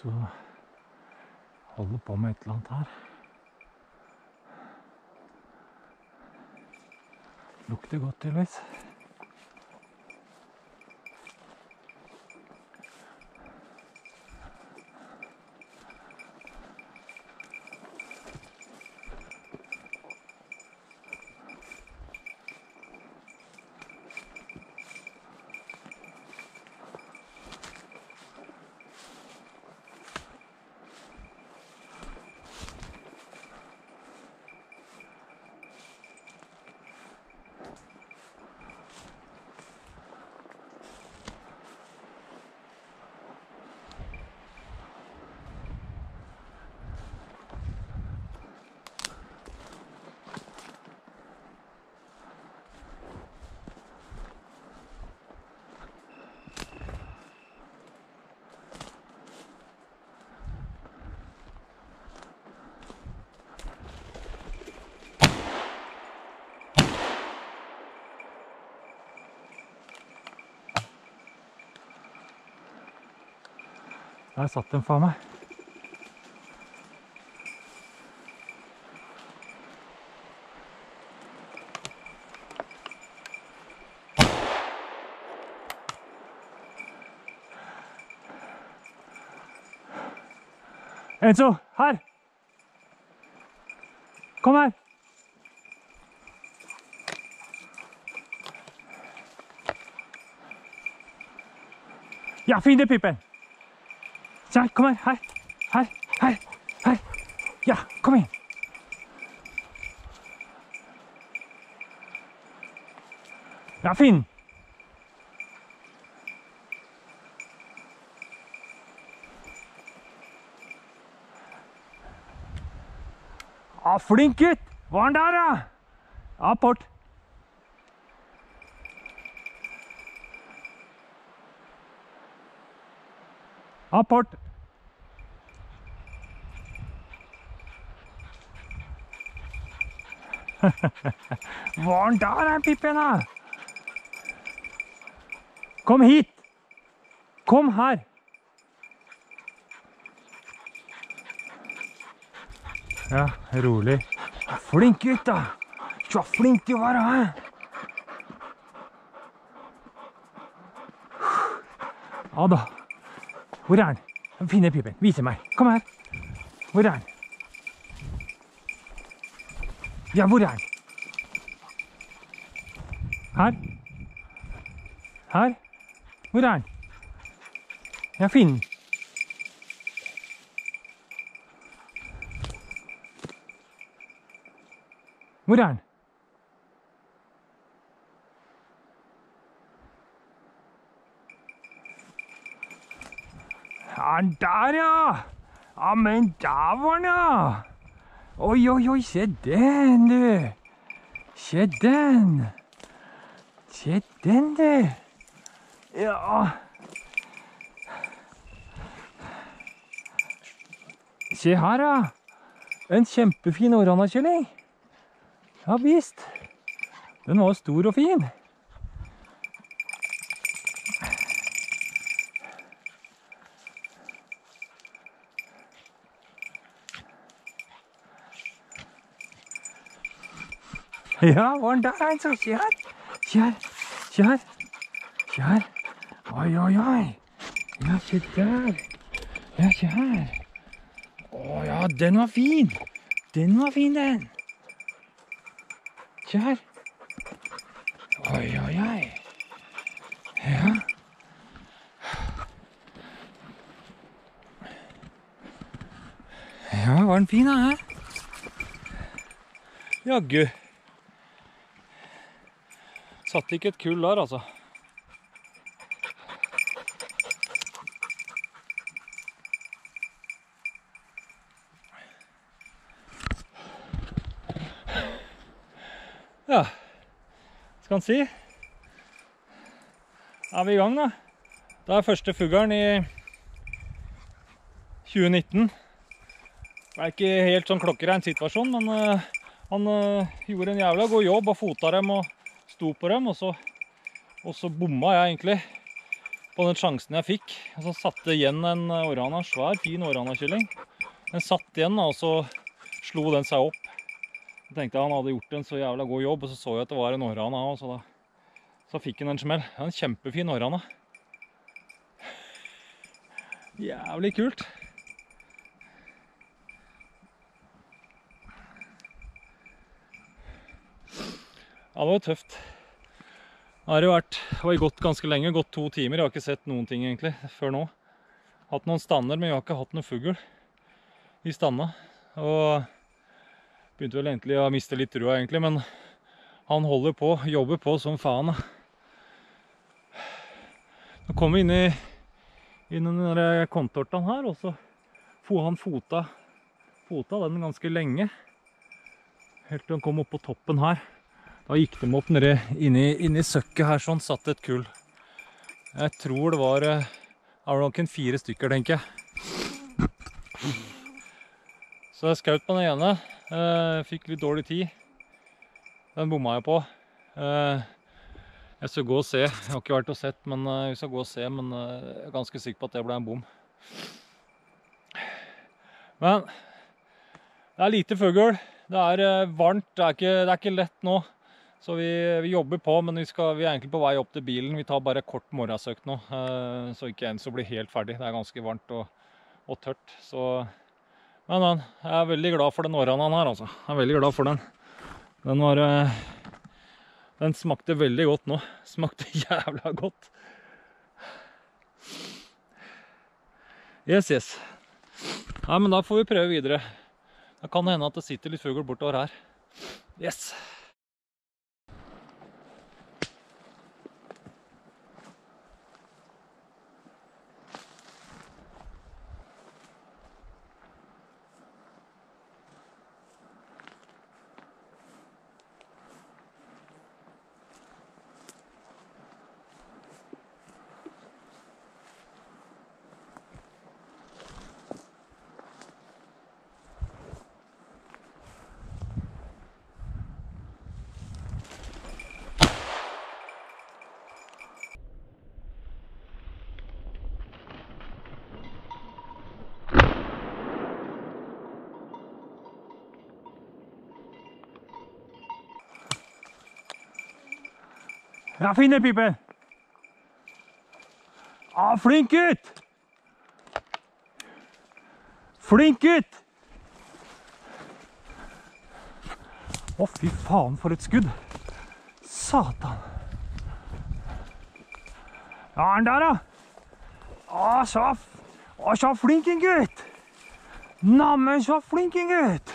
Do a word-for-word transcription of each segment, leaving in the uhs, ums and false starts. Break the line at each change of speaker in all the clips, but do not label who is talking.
Så holder på med et eller annet her. Lukter godt tydeligvis. Der satt den for meg. Enzo, her! Kom her! Ja, finn det, Pippen! Her, kom her, her, her, her, her. Ja, kom inn. Ja, fin. Ja, flink gutt. Var han der, da? Ja, port. Apport. Var han der, Pippen, da? Kom hit. Kom her. Ja, rolig. Flink gutt, da. Så flink du var, da. Ja da. Hvor er han? Finne Pippen. Vise meg. Kom her. Hvor er han? Ja, hvor er han? Her. Her. Hvor er han? Ja, finn. Hvor er han? Han der, ja! Ja, men der var han, ja! Oi, oi, oi, se den, du! Se den! Se den, du! Ja! Se her, ja! En kjempefin oranakylling! Ja, visst! Den var stor og fin! Ja, var han der, altså? Se her. Se her. Se her. Se her. Oi, oi, oi. Ja, se der. Ja, se her. Å ja, den var fin. Den var fin, den. Se her. Oi, oi, oi. Ja. Ja, var den fin, da, her? Jaggu. Satt ikke et kull der, altså. Ja, skal han si? Er vi i gang, da? Det er første fuggeren i tjue nitten. Det er ikke helt sånn klokkerein situasjon, men uh, han uh, gjorde en jævla god jobb og fota dem og sto på dem, og så, og så bomma jeg egentlig på den sjansen jeg fikk. Og så satte igjen en orana, svær, fin orana-kylling. Den satt igjen, og så slo den seg opp. Jeg tenkte han hadde gjort en så jævla god jobb, og så så jeg at det var en orana, og så, da, så fikk han en smell. Det var en kjempefin orana. Jævlig kult. Ja, det var tøft. Det har jo vært, det har gått ganske lenge, gått to timer. Jeg har ikke sett noen ting egentlig før nå. Hatt noen stander, men jeg har ikke hatt noen fugl i standa. Og begynte vel egentlig å miste litt trua egentlig, men han holder på, jobber på som faen. Nå kom vi inn i, inn i den der kontorten her, og så får han fota, fota den ganske lenge. Helt til han kom opp på toppen her. Da gikk de opp nede inni, inni søkket her, sånn, satt et kull. Jeg tror det var, det var nok en fire stykker, tenker jeg. Så jeg skjøt på den ene, jeg fikk litt dårlig tid. Den bomma jeg på. Jeg skal gå og se, jeg har ikke vært og sett, men jeg skal gå og se, men jeg er ganske sikker på at det ble en bom. Men det er lite fugl, det er varmt, det er ikke, det er ikke lett nå. Så vi, vi jobber på, men vi, skal, vi er egentlig på vei opp til bilen. Vi tar bare kort morgensøkt nå, så ikke en så blir helt ferdig. Det er ganske varmt og, og tørt. Så, men, men jeg er veldig glad for den oranaen her, altså. Jeg er veldig glad for den. Den var, den smakte veldig godt nå. Smakte jævla godt. Yes, yes. Nei, men da får vi prøve videre. Det kan hende at det sitter litt fugl bortover her. Yes. Ja, finner pipen. Ah, flink gutt. Flink gutt. Å, fy faen for et skudd. Satan. Ja, han der da. Å, så, å, så flink en gutt. Nammen, så flink en gutt.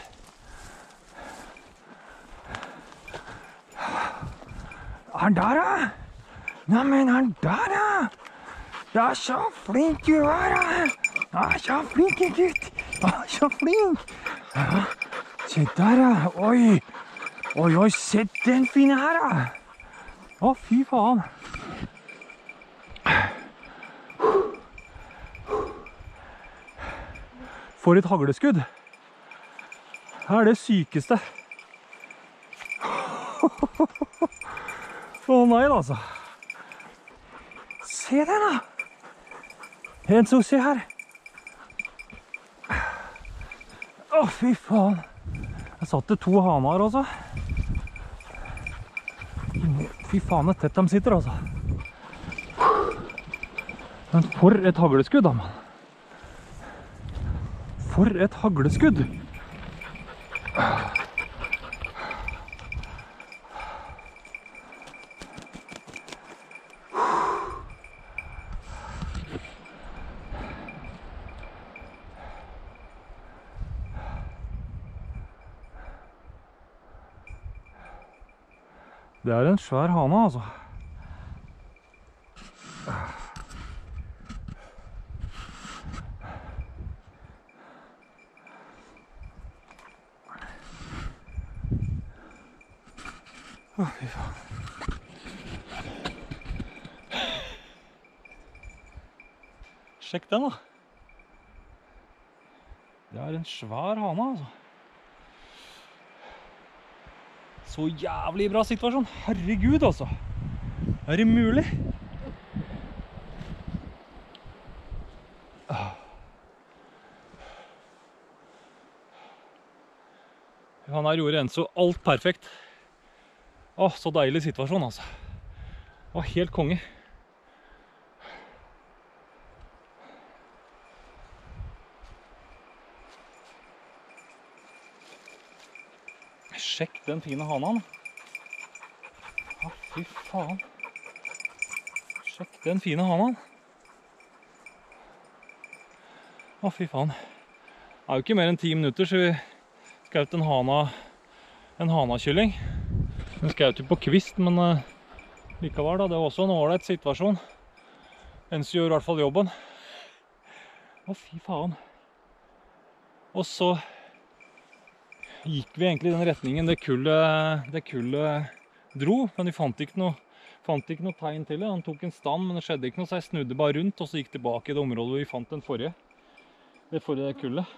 Han der da. Nammen, han der da. Ja, så flink du er da. Ja, så flink en gutt. Ja, så flink. Ja, se der da. Oi. Oi, oi, se den fine her da. Å, fy faen. For et hagleskudd. Det er det sykeste. Å nei da, altså. Se den da. En som ser her. Å, fy faen. Jeg satte to haner også. Fy faen, det er tett de sitter, altså. Men for et hagleskudd da, mann. For et hagleskudd. Det er en svær hane, altså. Å, fy faen. Sjekk den da. Det er en svær hane, altså. Så jævlig bra situasjon. Herregud, altså. Er det mulig? Han her gjorde Enzo alt perfekt. Åh, så deilig situasjon, altså. Åh, helt konge. Sjekk den fine hanen. Åh, fy faen. Sjekk den fine hanen. Åh, fy faen. Det er jo ikke mer enn ti minutter, så vi skjøt en hana, en hanakylling. Vi skjøt jo på kvist, men uh, likevel da, det var også en ålreit situasjon. Enzo gjør i hvert fall jobben. Å, fy faen. Og så gikk vi egentlig i den retningen det kullet, det kullet dro, men vi fant ikke noe, fant ikke noe tegn til det. Han tok en stand, men det skjedde ikke noe, så jeg snudde bare rundt, og så gikk tilbake i det området hvor vi fant den forrige. Det forrige kullet.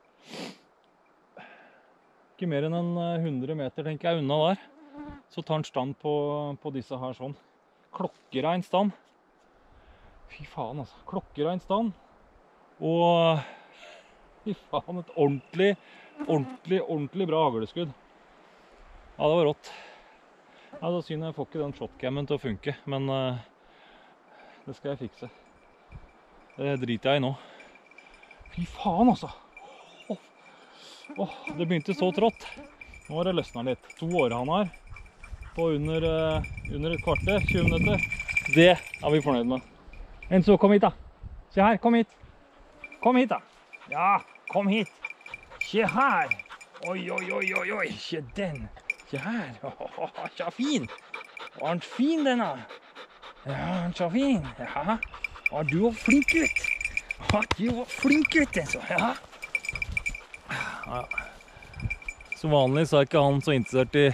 Ikke mer enn en hundre meter, tenker jeg, unna der. Så tar han stand på, på disse her sånn. Klokkerein stand. Fy faen, altså. Klokkerein stand. Og fy faen, et ordentlig, ordentlig, ordentlig bra hagleskudd. Ja, det var rått. Ja, da synes jeg får ikke den shotcammen til å funke, men uh, det skal jeg fikse. Det driter jeg i nå. Fy faen, altså. Åh, åh, det begynte så trått. Nå har det løsnet litt. To århaner på under, uh, under et kvarter, tjue minutter. Det er vi fornøyd med. Enzo, kom hit da. Se her, kom hit. Kom hit da. Ja, kom hit. Se her. Oi, oi, oi, oi, oi. Se den. Se her. Åh, så fin. Var den fin denne? Ja, den så fin. Ja. Ja, du var flink ut. Ja, du var flink ut, Enzo. Ja. Ja. Som vanlig så er ikke han så interessert i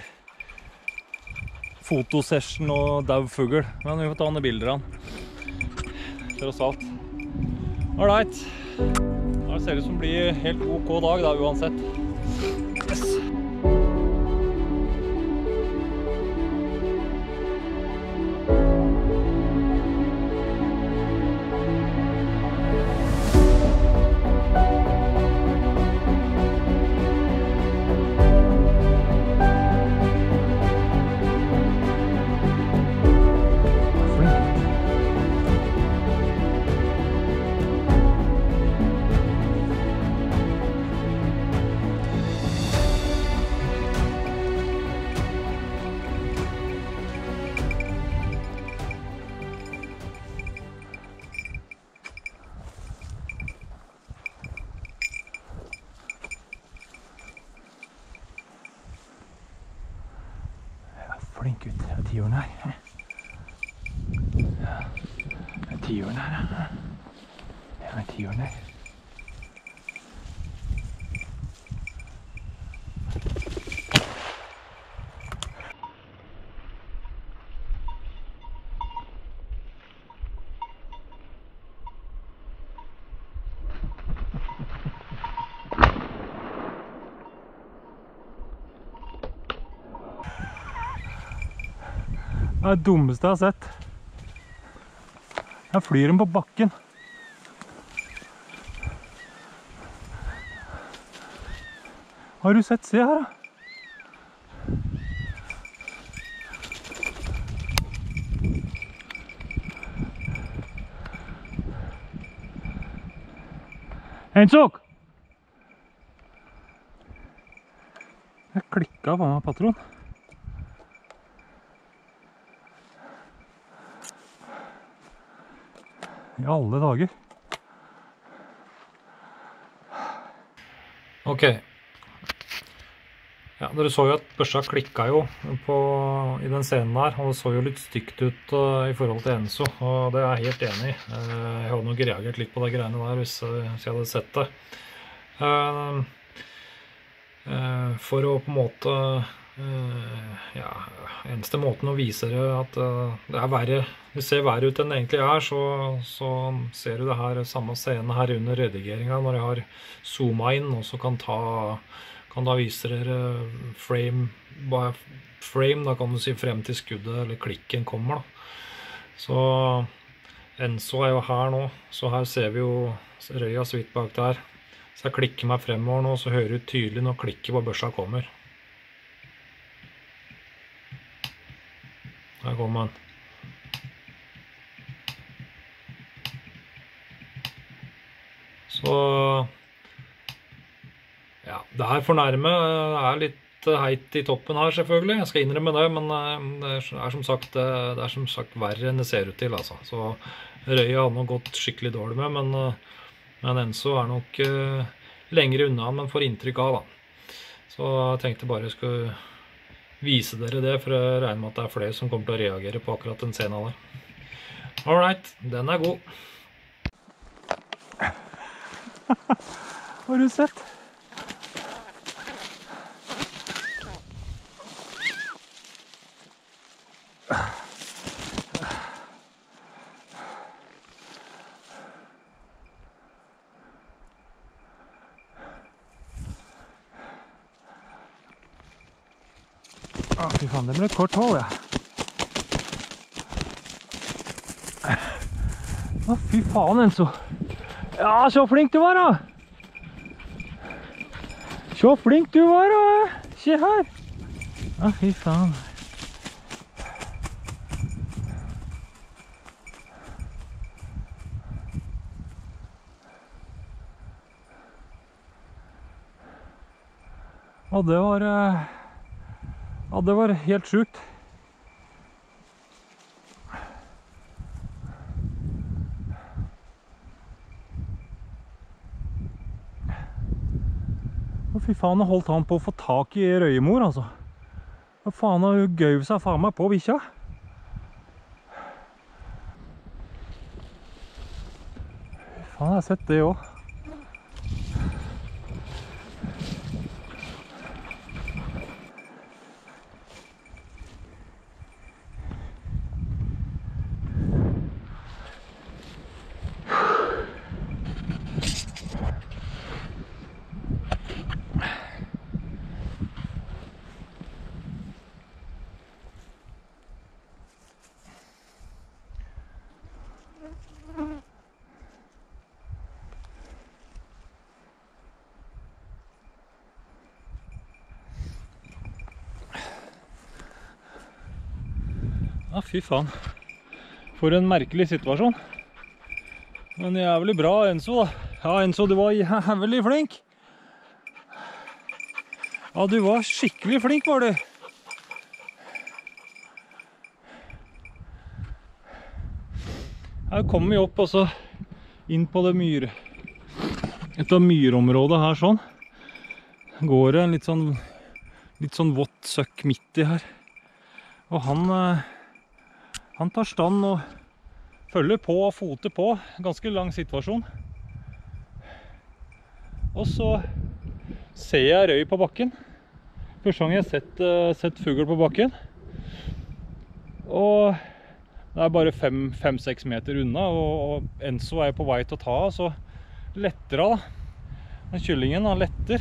fotosession og dav fugl, men vi får ta noen bilder av han. Tross alt. Alright. Da ser det ut som blir helt ok dag da, uansett. Yes. Flink ut, det er tiåren her. Ja, det er tiåren her, ja. Det er tiåren her. Det er det dummeste jeg har sett. Jeg flyr den på bakken. Har du sett? Se her da. Enzo! Jeg klikket på meg, patron. I alle dager. Ok. Ja, dere så jo at børsa klikket jo på, i den scenen der, og det så jo litt stygt ut uh, i forhold til Enzo, og det er jeg helt enig i. Uh, jeg hadde nok reagert litt på de greiene der hvis, uh, hvis jeg hadde sett det. Uh, uh, for å på en måte Uh, ja, eneste måten å vise det at uh, det er verre, det ser verre ut enn det egentlig er, så, så ser du det her samme scenen her under redigeringen når jeg har zoomet inn, og så kan ta kan da vise dere frame by frame, da kan du si frem til skuddet eller klikken kommer da. Så Enzo er jo her nå, så her ser vi jo røya så vidt bak der, så jeg klikker meg fremover nå, så hører du tydelig når klikket på børsa kommer. Her kommer han. Så ja, det er for nærme. Det er litt heit i toppen her selvfølgelig. Jeg skal innrømme det, men det er som sagt, det er som sagt verre enn det ser ut til, altså. Så røya har nok gått skikkelig dårlig med, men, men Enzo er nok uh, lenger unna, men får inntrykk av, da. Så jeg tenkte bare jeg skulle vise dere det, for jeg regner med at det er flere som kommer til å reagere på akkurat den scenen der. Alright, den er god.
Har du sett? Å, fy faen, det ble et kort hold, ja. Å, fy faen, Enzo. Ja, så flink du var, da. Så flink du var, da. Se her. Å, fy faen. Og det var... Ja, det var helt sjukt. Å, fy faen, holdt han på å få tak i røyemor, altså. Hva faen, har hun gøy seg faen meg på bikkja? Faen, jeg har sett det også. Ja, fy faen. For en merkelig situasjon. Men jævlig bra, Enzo, da. Ja, Enzo, du var jævlig flink. Ja, du var skikkelig flink, var du. Her kommer vi opp også inn på det myr... Et av myrområdet her sånn. Går det en litt sånn... Litt sånn vått søkk midt i her. Og han... Han tar stand og følger på og foter på. Ganske lang situasjon. Og så ser jeg røy på bakken. Første gang jeg har sett, uh, sett fugl på bakken. Og det er bare fem seks meter unna, og, og Enzo er på vei til å ta, så letter han da. Den kyllingen han letter.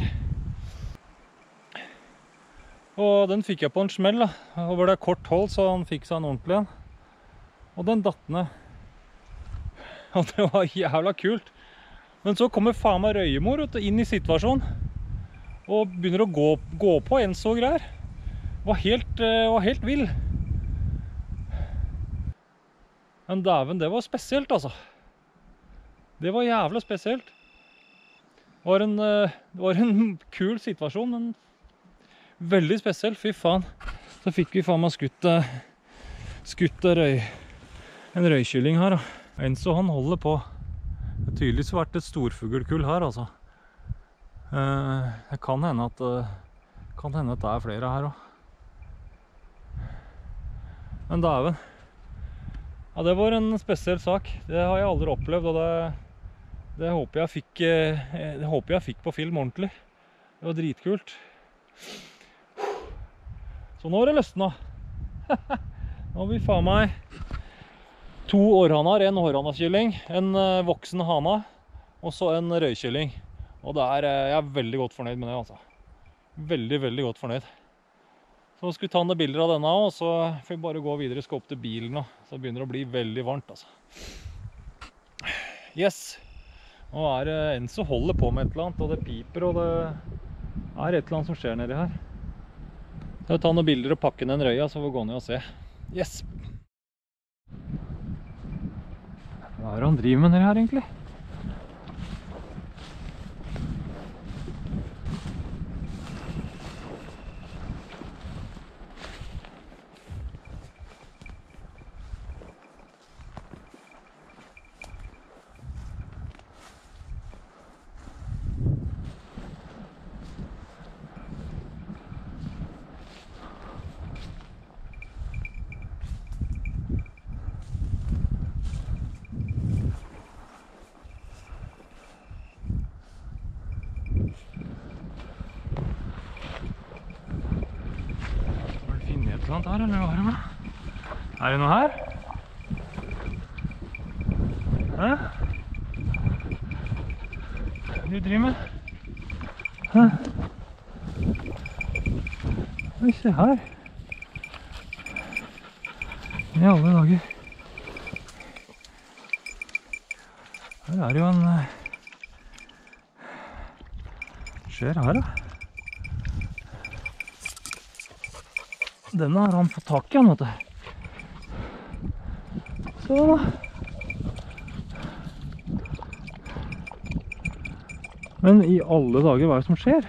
Og den fikk jeg på en smell da. Over det kort hold, så han fikk seg en ordentlig en. Og den datt ned. Og det var jævla kult. Men så kommer faen meg røyemor inn i situasjonen. Og begynner å gå, gå på en så greier. Var helt, var helt vill. Men dæven, det var spesielt altså. Det var jævla spesielt. Det var en, det var en kul situasjon, men veldig spesielt, fy faen. Så fikk vi faen meg skutt, skutt røy. En røykylling her da. Enzo han holder på. Det har tydeligvis vært et storfugelkull her altså. Eh, det kan hende at kan hende at det er flere her også. Men dæven. Ja, det var en spesiell sak. Det har jeg aldri opplevd, og det, det håper jeg fikk det håper jeg fikk på film ordentlig. Det var dritkult. Så nå har det løsnet. Nå har vi faen meg to århanar, en hårhanakylling, en voksen hana, og så en røykylling. Og det er, jeg er veldig godt fornøyd med det, altså. Veldig, veldig godt fornøyd. Så skal vi ta noen bilder av denne, og så får vi bare gå videre, skal opp til bilen, og så begynner det å bli veldig varmt, altså. Yes! Nå er det Enzo holder på med et eller annet, og det piper, og det er et eller annet som skjer nedi her. Så vi tar noen bilder og pakke ned en røya, så får vi gå ned og se. Yes!
Hva er det han driver med nede her egentlig? Her, eller hva er det med? Er det noe her? Hæ? Hva er det du driver med? Hæ? Oi, se her. I alle dager. Her er det jo en... Skjer her, da. Denne har han fått tak i, han, vet du. Så da. Men i alle dager, hva er det som skjer?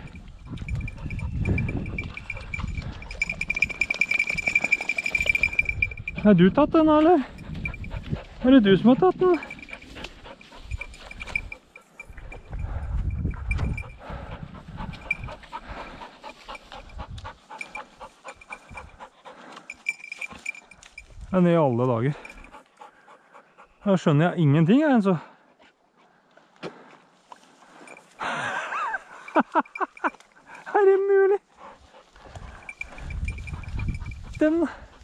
Har du tatt den, eller? Er det du som har tatt den? Men i alle dager. Da skjønner jeg ingenting, jeg, så. Er det mulig? Den.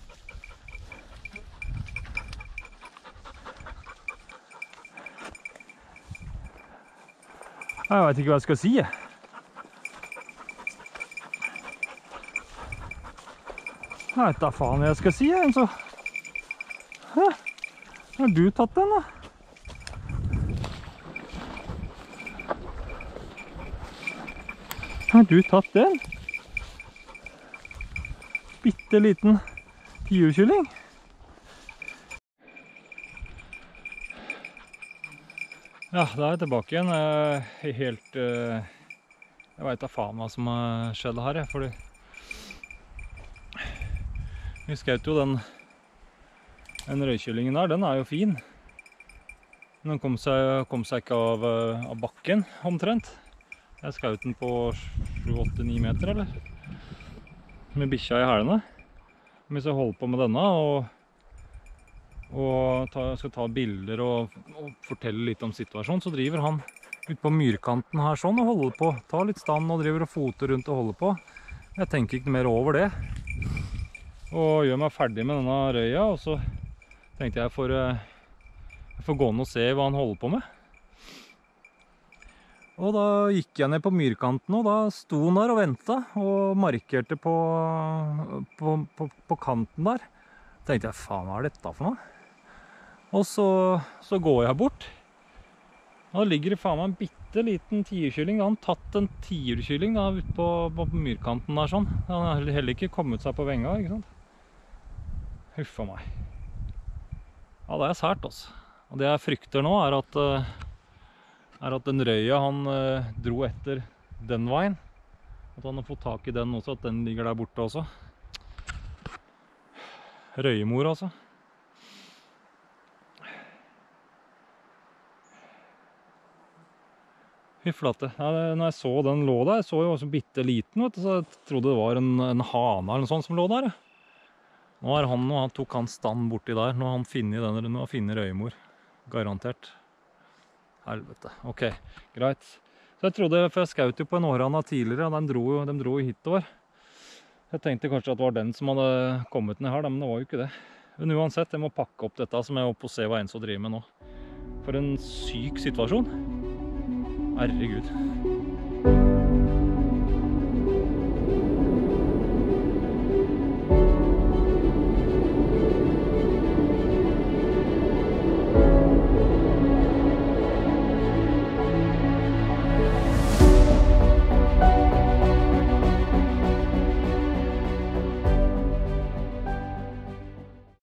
Jeg vet ikke hva jeg skal si, jeg. Jeg vet da faen hva jeg skal si, jeg, så. Hæ? Har du tatt den, da? Har du tatt den? Bitte liten tiurkylling. Ja, da er jeg tilbake igjen. Jeg er helt... Jeg vet da faen hva som har skjedd her, jeg, fordi... Vi skjøt jo den... Den røykyllingen der, den er jo fin. Den kom seg, kom seg ikke av, av bakken, omtrent. Jeg skjøt den på sju åtte ni meter, eller? Med bikkja i hælene. Hvis jeg holder på med denne, og, og ta, skal ta bilder og, og fortelle litt om situasjonen, så driver han ut på myrkanten her sånn og holder på. Tar litt stand og driver og foter rundt og holder på. Jeg tenker ikke mer over det. Og gjør meg ferdig med denne røya, og så tenkte jeg for, jeg får gå ned og se hva han holder på med. Og da gikk jeg ned på myrkanten, og da sto han der og ventet, og markerte på, på, på, på kanten der. Tenkte jeg, faen, hva er dette for noe? Og så, så går jeg bort. Og da ligger det faen meg en bitte liten tiurkylling. Da har han tatt en tiurkylling da, ute på, på myrkanten der sånn. Han har heller ikke kommet seg på venga, ikke sant? Huffa meg. Ja, det er sært, altså. Og det jeg frykter nå er at, er at den røya han uh, dro etter den veien. At han har fått tak i den også, at den ligger der borte også. Røyemor, altså. Hyflate. Ja, når jeg så den lå der, jeg så jo også bitte liten, vet du, så jeg trodde det var en, en hane eller noe sånt som lå der. Ja. Nå er han, nå tok han stand borti der, nå har han finnet den, nå har finnet røyemor. Garantert. Helvete. Ok, greit. Så jeg trodde, for jeg skjøt jo på en århane tidligere, og den dro, de dro jo hitover. Jeg tenkte kanskje at det var den som hadde kommet ned her, men det var jo ikke det. Men uansett, jeg må pakke opp dette som jeg er oppe og se hva Enzo driver med nå. For en syk situasjon. Herregud.